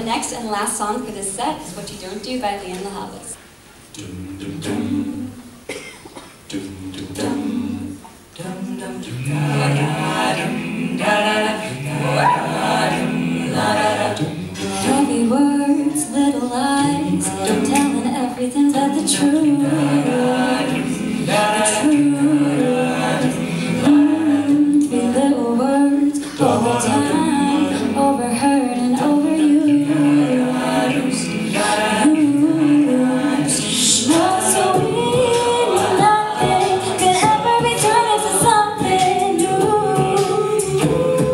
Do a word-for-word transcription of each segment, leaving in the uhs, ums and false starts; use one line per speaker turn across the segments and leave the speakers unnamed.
the next and last song for this set is What You Don't Do by Liam the Hobbits.
Dum dum dum. Dum dum dum. Dum dum dum. Da dum da da dum da dum.
Heavy words, little lies, don't telling everything but the truth. The truth. Mm, three little words, the whole time, overheard and overused. Used. Not so mean, nothing could ever be turned into something new.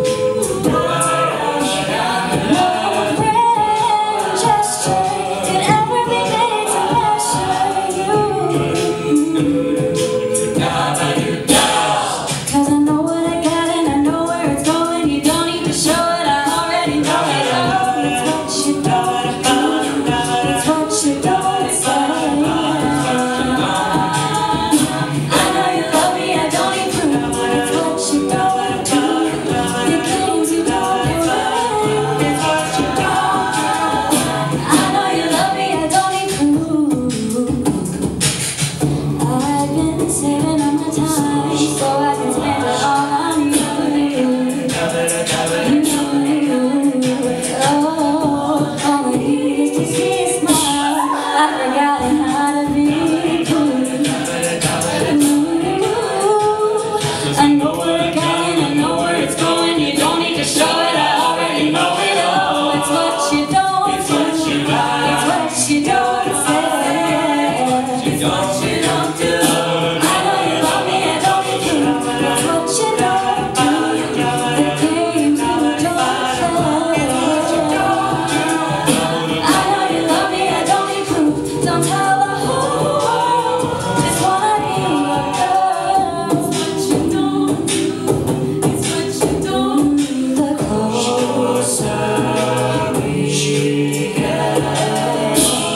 No grand gesture could ever be made to measure you. Cause I know what I got and I know where it's going. You don't need to show it, I already know it all. It's what you don't do, it's what you don't say. I know you love me, I don't need proof. It's what you don't do, the games you don't play. It's what you don't do. I know you love me, I don't need proof. I've been saving up my time so I can spend it all on you. Oh, all I need is to see a smile. I've forgotten how to be cool. I know where I got and I know where it's going. You don't need to show it, I already know it all. It's what you don't do, it's what you don't say. It's what you don't do. I know you love me, I don't need proof. It's what you don't do, the games you don't play. I know you love me, I don't need proof. Don't tell the whole world, just wanna be your girl. It's what you don't do, it's what you don't do. The closer we get,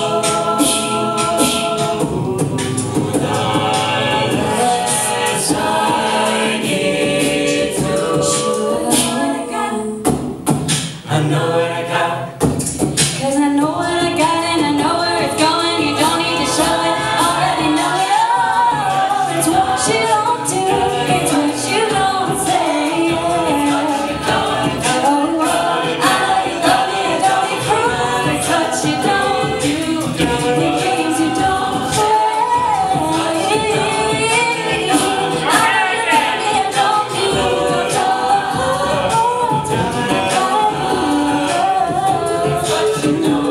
less I need to show what I got.
I know what I got.
Cause I know what I got and I know where it's going. You don't need to show it, already know it all. It's what you don't do, it's what you don't say. Oh, I know you love me, I don't need proof. It's what you don't do, the games you don't play. I know you love me, I don't need to tell the whole world. It's what you know.